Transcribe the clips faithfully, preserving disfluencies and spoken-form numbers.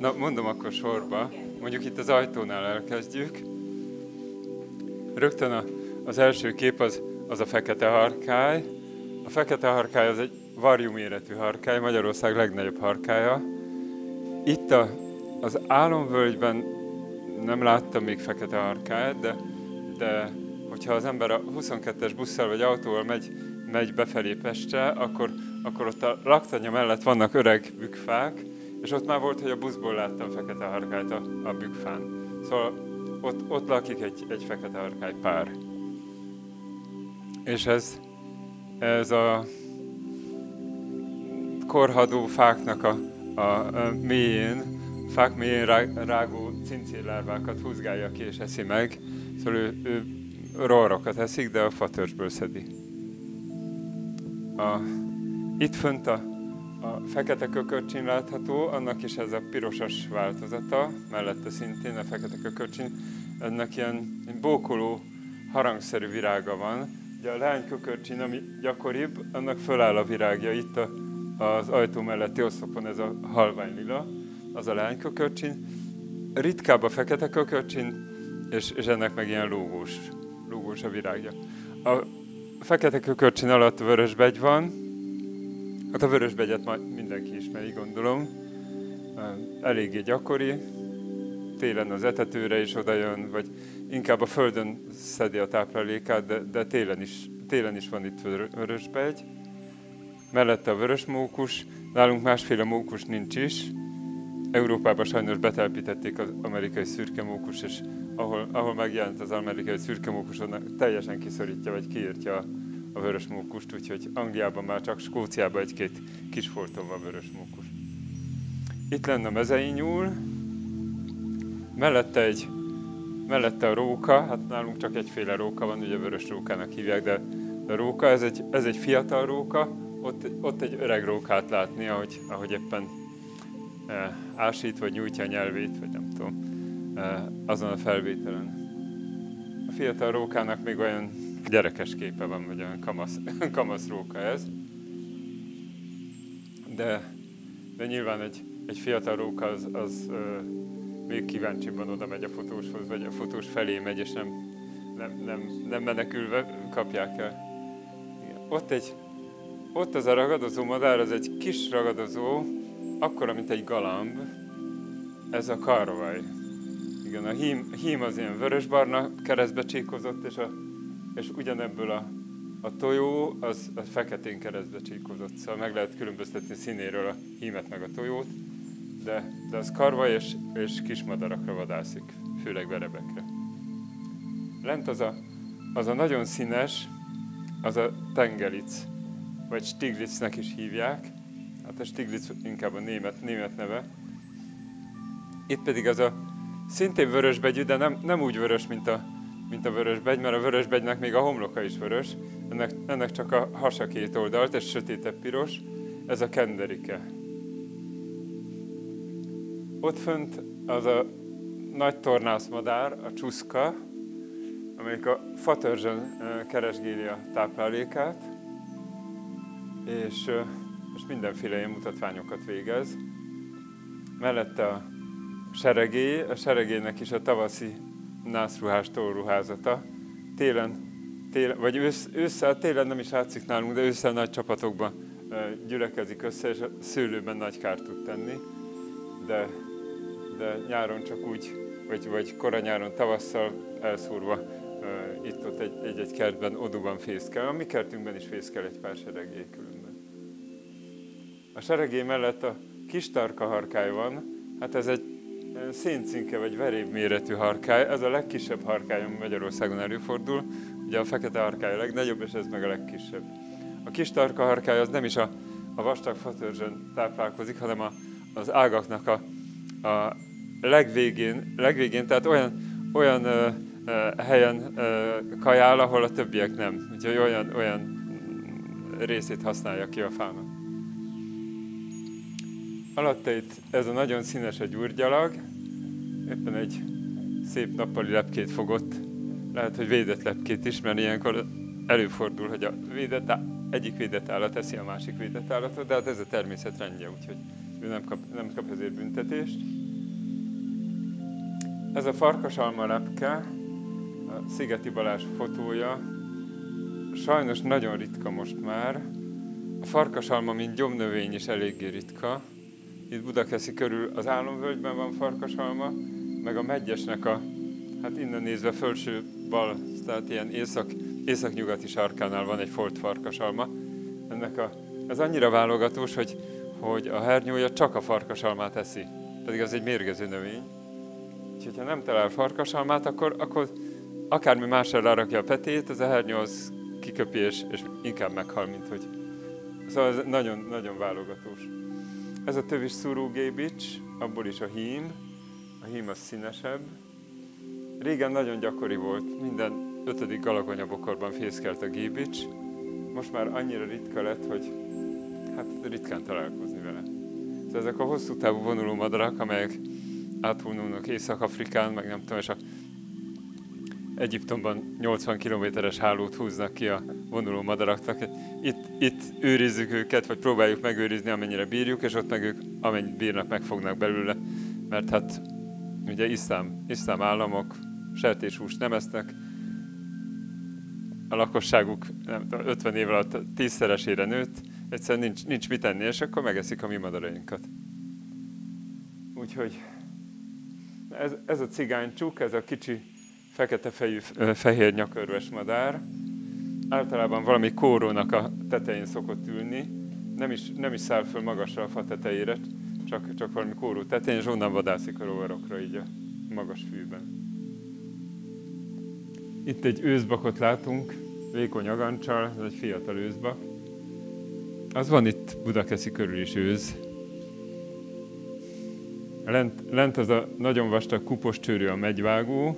Na, mondom akkor sorba. Mondjuk itt az ajtónál elkezdjük. Rögtön a, az első kép az, az a fekete harkály. A fekete harkály az egy varjú méretű harkály, Magyarország legnagyobb harkálya. Itt a, az álomvölgyben nem láttam még fekete harkályt, de, de hogyha az ember a huszonkettes busszal vagy autóval megy, megy befelé Pestre, akkor, akkor ott a laktanya mellett vannak öreg bükkfák, és ott már volt, hogy a buszból láttam fekete harkályt a, a bükkfán. Szóval ott, ott lakik egy, egy fekete harkály pár. És ez, ez a korhadó fáknak a, a, a mélyén, fák mélyén rágó cincérlárvákat húzgálja ki és eszi meg. Szóval ő, ő rovarokat eszik, de a fatörzsből szedi. A, itt fönt a, a fekete kökörcsin látható, annak is ez a pirosas változata, mellette szintén a fekete kökörcsin, ennek ilyen bókoló, harangszerű virága van. Ugye a leánykökörcsin, ami gyakoribb, annak föláll a virágja. Itt a, az ajtó melletti oszlopon ez a halvány lila, az a leánykökörcsin. Ritkább a fekete kökörcsin, és, és ennek meg ilyen lógós, lógós a virágja. A fekete kökörcsin alatt vörösbegy van. Hát a vörösbegyet majd mindenki ismeri, gondolom. Eléggé gyakori. Télen az etetőre is odajön, vagy inkább a földön szedi a táplálékát, de, de télen, is, télen is van itt vörösbegy. Mellette a vörös mókus, nálunk másféle mókus nincs is. Európában sajnos betelepítették az amerikai szürke mókus, és ahol, ahol megjelent az amerikai szürke mókus, onnan teljesen kiszorítja, vagy kiírtja a, a vörös mókust, úgyhogy Angliában már csak Skóciában egy-két kis folton van vörös mókus. Itt lenne a mezei nyúl, mellette, egy, mellette a róka, hát nálunk csak egyféle róka van, ugye vörös rókának hívják, de a róka, ez egy, ez egy fiatal róka, ott, ott egy öreg rókát látni, ahogy, ahogy éppen e, ásít, vagy nyújtja a nyelvét, vagy nem tudom, e, azon a felvételen. A fiatal rókának még olyan gyerekes képe van, vagy olyan kamasz, kamasz róka ez. De, de nyilván egy, egy fiatal róka az, az ö, még kíváncsibban oda megy a fotóshoz, vagy a fotós felé megy, és nem, nem, nem, nem menekülve kapják el. Igen. Ott, egy, ott az a ragadozó madár, az egy kis ragadozó, akkora, mint egy galamb. Ez a karvaj. Igen, a hím, hím az ilyen vörösbarna, keresztbe csíkozott, és, a, és ugyanebből a, a tojó az, az feketén keresztbe csíkozott. Szóval meg lehet különböztetni színéről a hímet meg a tojót, de, de az karvaj és, és kismadarakra vadászik, főleg verebekre. Lent az a, az a nagyon színes, az a tengelic, vagy Stieglitznek is hívják. Hát a Stieglitz inkább a német, német neve. Itt pedig az a szintén vörösbegyű, de nem, nem úgy vörös, mint a, mint a vörösbegy, mert a vörösbegynek még a homloka is vörös. Ennek, ennek csak a hasa két oldalt, és sötétebb piros. Ez a kenderike. Ott fönt az a nagy tornászmadár, a csuszka, amelyik a fatörzsön keresgéli a táplálékát, és, és mindenféle ilyen mutatványokat végez. Mellette a seregély, a seregélynek is a tavaszi nászruhás tollruházata. Télen, télen vagy ősz, ősszel, télen nem is látszik nálunk, de ősszel nagy csapatokban gyülekezik össze, és a szőlőben nagy kárt tud tenni. De, de nyáron csak úgy, vagy, vagy koranyáron, tavasszal elszúrva itt-ott egy-egy kertben, odúban fészkel. A mi kertünkben is fészkel egy pár seregély különben. A seregély mellett a kis tarka harkály van, hát ez egy széncinke vagy veréb méretű harkály, ez a legkisebb harkály, ami Magyarországon előfordul. Ugye a fekete harkály a legnagyobb, és ez meg a legkisebb. A kis tarka harkály az nem is a, a vastag fatörzsön táplálkozik, hanem a, az ágaknak a, a legvégén, legvégén, tehát olyan, olyan ö, ö, helyen ö, kajál, ahol a többiek nem. Úgyhogy olyan, olyan részét használja ki a fának. Alatta itt ez a nagyon színes a gyurgyalag, éppen egy szép nappali lepkét fogott, lehet, hogy védett lepkét is, mert ilyenkor előfordul, hogy a védett, egyik védett állat eszi a másik védett állatot, de hát ez a természet rendje, úgyhogy ő nem kap, nem kap ezért büntetést. Ez a farkasalma lepke, a Szigeti Balázs fotója, sajnos nagyon ritka most már. A farkasalma, mint gyomnövény is eléggé ritka. Itt Budakeszi körül az Álomvölgyben van farkasalma, meg a Medgyesnek a, hát innen nézve felső bal, tehát ilyen észak, északnyugati sarkánál van egy folt farkasalma. Ennek a, ez annyira válogatós, hogy, hogy a hernyója csak a farkasalmát eszi, pedig az egy mérgező növény. Úgyhogy ha nem talál farkasalmát, akkor, akkor akármi másra lerakja a petét, az a hernyó az kiköpi és, és inkább meghal, mint hogy... Szóval ez nagyon, nagyon válogatós. Ez a tövis szúrógébics, abból is a hím. A hím az színesebb. Régen nagyon gyakori volt, minden ötödik galagonyabokorban fészkelt a gébics. Most már annyira ritka lett, hogy hát ritkán találkozni vele. Szóval ezek a hosszú távú vonuló madarak, amelyek átvonulnak Észak-Afrikán, meg nem tudom, és a Egyiptomban nyolcvan kilométeres hálót húznak ki a vonuló madaraknak. Itt, itt őrizzük őket, vagy próbáljuk megőrizni, amennyire bírjuk, és ott meg ők amennyit bírnak, megfognak belőle, mert hát ugye iszlám, iszlám államok sertéshúst nem esznek, a lakosságuk nem tudom, ötven év alatt tízszeresére nőtt, egyszerűen nincs, nincs mit enni, és akkor megeszik a mi madarainkat. Úgyhogy ez, ez a cigánycsuk, ez a kicsi fekete fejű, fehér nyakörves madár. Általában valami kórónak a tetején szokott ülni, nem is, nem is száll föl magasra a fa tetejére, csak, csak valami kóró tetején, és onnan vadászik a rovarokra így a magas fűben. Itt egy őszbakot látunk, vékony agancsal, ez egy fiatal őszbak. Az van itt Budakeszi körül is ősz. Lent, lent az a nagyon vastag kupos csőrű a megyvágó.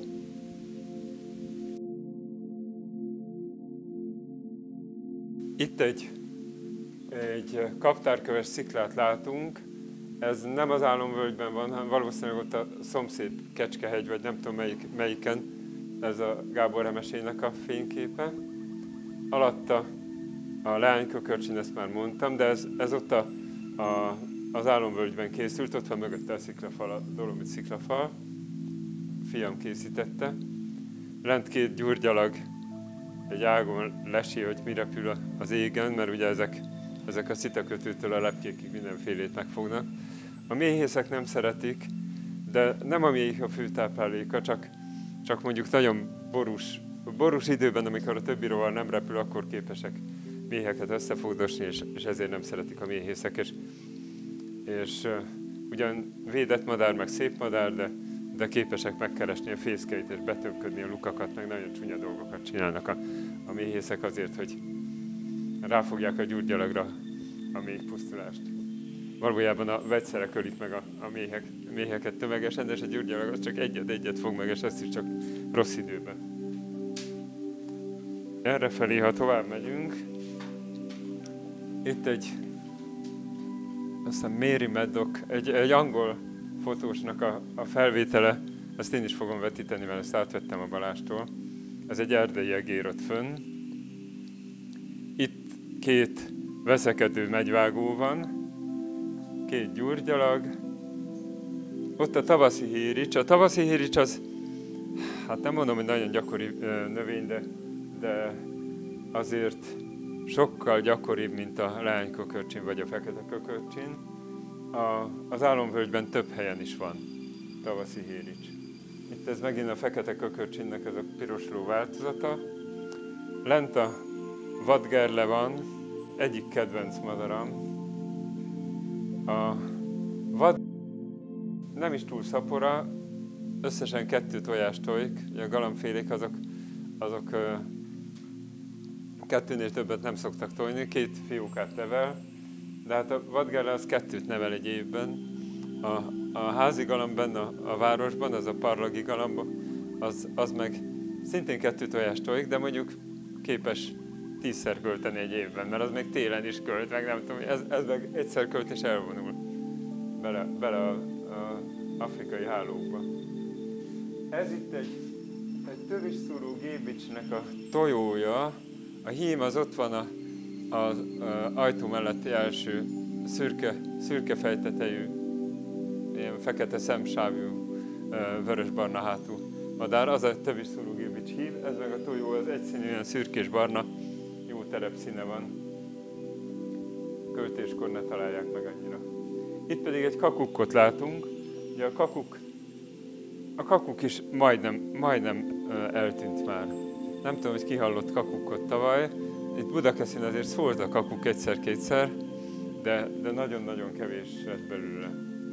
Itt egy, egy kaptárköves sziklát látunk. Ez nem az Álomvölgyben van, hanem valószínűleg ott a szomszéd Kecskehegy, vagy nem tudom melyik, melyiken. Ez a Gábor Emesének a fényképe. Alatta a leánykökörcsin, ezt már mondtam, de ez, ez ott a, a, az Álomvölgyben készült, ott van mögötte a sziklafal, a Dolomit sziklafal. A fiam készítette. Lent két gyurgyalag egy ágon lesi, hogy mi repül az égen, mert ugye ezek, ezek a szitakötőtől a lepkékig mindenfélét megfognak. A méhészek nem szeretik, de nem a méh a fő tápláléka, csak, csak mondjuk nagyon borús, borús időben, amikor a többi rovar nem repül, akkor képesek méheket összefogdosni, és, és ezért nem szeretik a méhészek. És, és uh, ugyan védett madár, meg szép madár, de, de képesek megkeresni a fészkeit, és betömködni a lukakat, meg nagyon csúnya dolgokat csinálnak a, a méhészek azért, hogy ráfogják a gyurgyalagra a méhpusztulást. Valójában a vegyszerek ölik meg a, a méhek, méheket tömegesen, de és a gyurgyalag az csak egyet-egyet fog meg, és ezt is csak rossz időben. Errefelé, ha tovább megyünk, itt egy, aztán Mary Maddock, egy, egy angol fotósnak a, a felvétele, ezt én is fogom vetíteni, mert ezt átvettem a Balástól. Ez egy erdei egér ott fönn. Itt két veszekedő megyvágó van, két gyurgyalag. Ott a tavaszi hérics. A tavaszi hérics az, hát nem mondom, hogy nagyon gyakori növény, de, de azért sokkal gyakoribb, mint a leánykökörcsin vagy a fekete kökörcsin. A, az Álomvölgyben több helyen is van tavaszi hérics. Itt ez megint a fekete kökörcsinnek ez a pirosló változata. Lent a vadgerle van, egyik kedvenc madaram. A vad nem is túl szapora, összesen kettő tojást tojik. A galambfélék azok, azok kettőnél többet nem szoktak tojni, két fiókát nevel, de hát a vadgerle az kettőt nevel egy évben. A, a házi galamb benne a, a városban, az a parlagi galamb, az, az meg szintén kettő tojást tojik, de mondjuk képes tízszer költeni egy évben, mert az még télen is költ, meg nem tudom, ez, ez meg egyszer költ és elvonul bele, bele a, a afrikai hálókba. Ez itt egy, egy tövisszúró gébicsnek a tojója, a hím az ott van a, az ajtó melletti első szürke, szürke fejtetejű, ilyen fekete szemsávú vörös-barna hátú madár, az a tövis szúrógilbics hív, ez meg a tojó, az egyszínű, ilyen szürkés-barna, jó terepszíne van. Költéskor ne találják meg annyira. Itt pedig egy kakukkot látunk, ugye a kakuk, a kakuk is majdnem, majdnem eltűnt már. Nem tudom, hogy ki hallott kakukkot tavaly. Itt Budakeszin azért szólt a kakuk egyszer-kétszer, de, de nagyon-nagyon kevés lett belőle.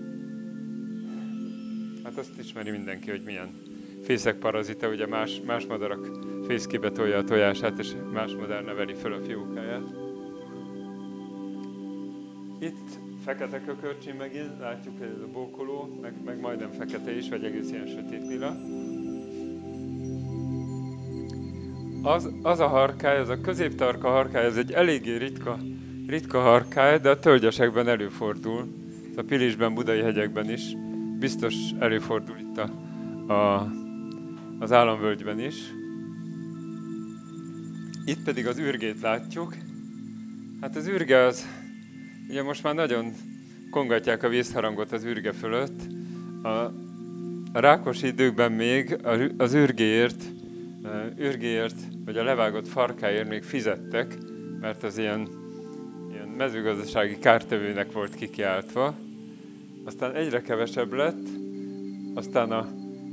Hát azt ismeri mindenki, hogy milyen fészekparazita, ugye más, más madarak fészkébe tolja a tojását, és más madár neveli föl a fiókáját. Itt fekete kökörcsin megint, látjuk, hogy ez a bókoló, meg, meg majdnem fekete is, vagy egész ilyen sötét lila. Az, az a harkály, az a középtarka harkály, ez egy eléggé ritka, ritka harkály, de a tölgyesekben előfordul. A Pilisben, Budai hegyekben is. Biztos előfordul itt a, a, az államvölgyben is. Itt pedig az ürgét látjuk. Hát az ürge az, ugye most már nagyon kongatják a vészharangot az ürge fölött. A, a rákosi időkben még az ürgéért, ürgéért, vagy a levágott farkáért még fizettek, mert az ilyen, ilyen mezőgazdasági kártevőnek volt kikiáltva. Aztán egyre kevesebb lett, aztán a,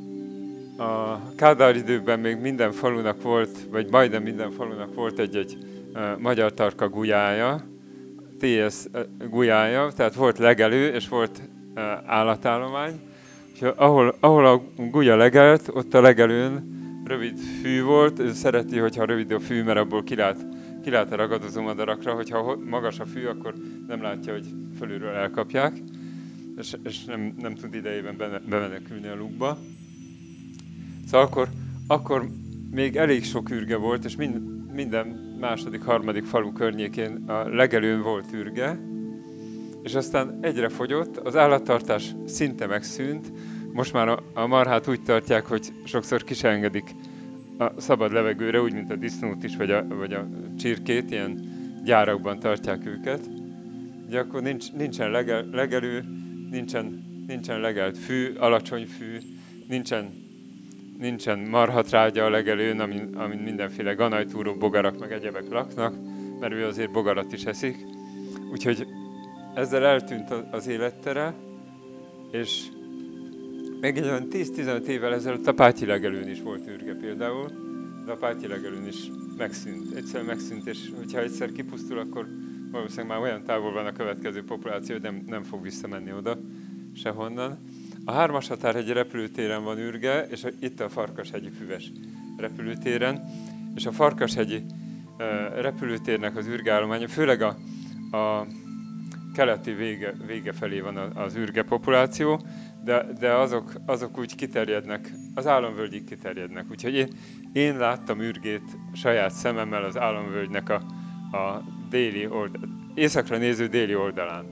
a Kádár időben még minden falunak volt, vagy majdnem minden falunak volt egy-egy uh, magyar tarka gulyája, té es gulyája, tehát volt legelő, és volt uh, állatállomány. És ahol, ahol a gulya legelt, ott a legelőn rövid fű volt, ő szereti, hogyha rövid a fű, mert abból kilát, kilát a ragadozó madarakra, hogyha magas a fű, akkor nem látja, hogy fölülről elkapják, és, és nem, nem tud idejében bemenekülni a lukba. Szóval akkor, akkor még elég sok ürge volt, és mind, minden második, harmadik falu környékén a legelőn volt ürge, és aztán egyre fogyott, az állattartás szinte megszűnt, most már a, a marhát úgy tartják, hogy sokszor ki se engedik a szabad levegőre, úgy, mint a disznót is, vagy a, vagy a csirkét, ilyen gyárakban tartják őket. Ugye akkor nincs, nincsen legel, legelő, nincsen, nincsen legelt fű, alacsony fű, nincsen, nincsen marhatrágya a legelőn, amin, amin mindenféle ganajtúró, bogarak, meg egyebek laknak, mert ő azért bogarat is eszik. Úgyhogy ezzel eltűnt az élettere, és még egy olyan tíz-tizenöt évvel ezelőtt a Pátyi legelőn is volt ürge például, de a Pátyi legelőn is megszűnt. Egyszer megszűnt, és hogyha egyszer kipusztul, akkor valószínűleg már olyan távol van a következő populáció, hogy nem, nem fog visszamenni oda sehonnan. A Hármashatárhegyi repülőtéren van ürge, és itt a Farkashegyi füves repülőtéren, és a Farkashegyi uh, repülőtérnek az ürgeállománya, főleg a, a keleti vége, vége felé van az ürge populáció, de, de azok, azok úgy kiterjednek, az államvölgyig kiterjednek. Úgyhogy én, én láttam ürgét saját szememmel az államvölgynek a, a déli oldal, északra néző déli oldalán.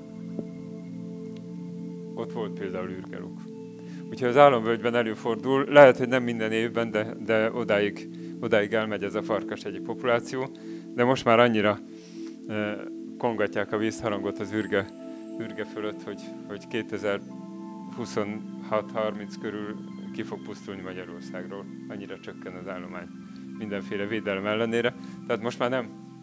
Ott volt például ürgeluk. Úgyhogy az államvölgyben előfordul, lehet, hogy nem minden évben, de, de odáig, odáig elmegy ez a Farkashegyi populáció, de most már annyira eh, kongatják a vízharangot az ürge, ürge fölött, hogy, hogy kétezer-huszonhat harminc körül ki fog pusztulni Magyarországról. Annyira csökken az állomány mindenféle védelem ellenére. Tehát most már nem.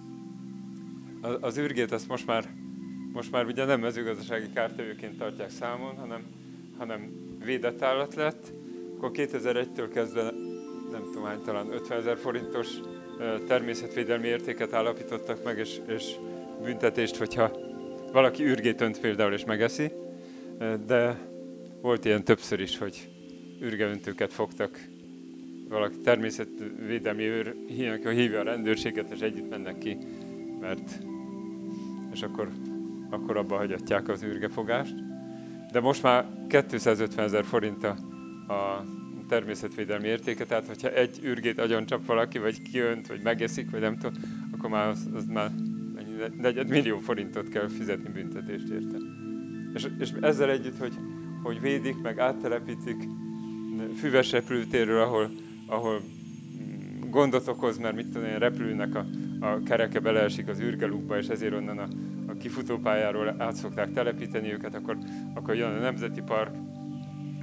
Az ürgét azt most már, most már ugye nem mezőgazdasági kártevőként tartják számon, hanem, hanem védett állat lett. Akkor kétezer-egytől kezdve, nem tudom hány, talán ötvenezer forintos természetvédelmi értéket állapítottak meg, és, és büntetést, hogyha valaki ürgét önt például és megeszi, de volt ilyen többször is, hogy ürgeöntőket fogtak, valaki természetvédelmi őr hívja a rendőrséget, és együtt mennek ki, mert és akkor, akkor abba hagyatják az ürgefogást. De most már kétszázötvenezer forint a, a természetvédelmi értéke, tehát hogyha egy ürgét agyoncsap valaki, vagy kiönt, vagy megeszik, vagy nem tudom, akkor már az, az már negyed millió forintot kell fizetni büntetést érte. És, és ezzel együtt, hogy, hogy védik, meg áttelepítik füves repülőtérről, ahol, ahol gondot okoz, mert mit tudom én, repülőnek a, a kereke beleesik az ürgelukba, és ezért onnan a, a kifutópályáról át szokták telepíteni őket, akkor, akkor jön a Nemzeti Park,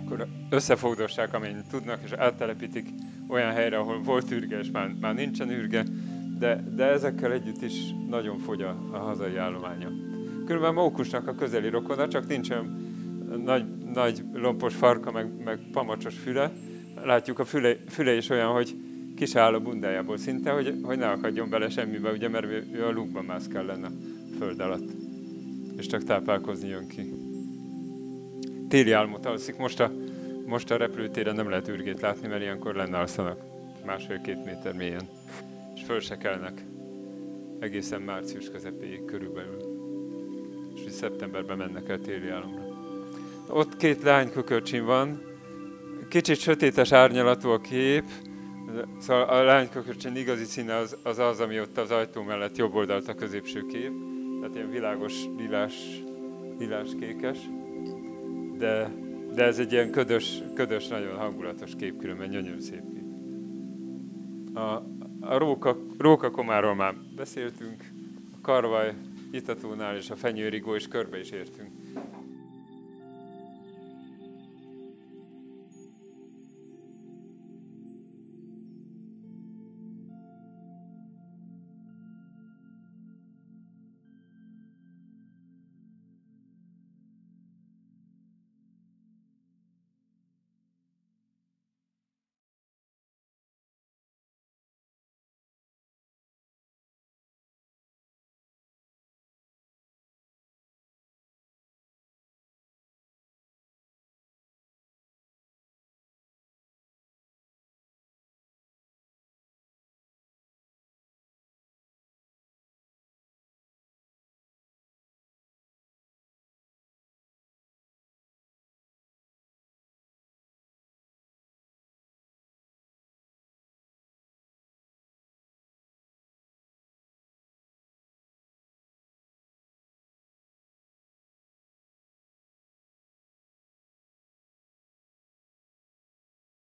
akkor összefogdossák, amennyit tudnak, és áttelepítik olyan helyre, ahol volt ürge, és már, már nincsen ürge, de, de ezekkel együtt is nagyon fogy a, a hazai állománya. Különben mókusnak a közeli rokona, csak nincs olyan nagy, nagy lompos farka, meg, meg pamacsos füle. Látjuk, a füle, füle is olyan, hogy kisáll a bundájából szinte, hogy, hogy ne akadjon bele semmibe, ugye, mert ő a lúgban mászkál lenne a föld alatt, és csak táplálkozni jön ki. Téli álmot alszik. Most a, most a repülőtéren nem lehet ürgét látni, mert ilyenkor lenne alszanak másfél-két méter mélyen, és föl se kelnek egészen március közepéig körülbelül, és szeptemberben mennek el téli álomra. Ott két lánykökörcsin van, kicsit sötétes árnyalatú a kép, szóval a lánykökörcsin igazi színe az, az az, ami ott az ajtó mellett jobb oldalt a középső kép, tehát ilyen világos, lilás, lilás-kékes, de, de ez egy ilyen ködös, ködös, nagyon hangulatos kép, különben gyönyörű szép kép. A, a róka, rókakomáról már beszéltünk, a karvaj, Itatónál és a fenyőrigó, és körbe is értünk.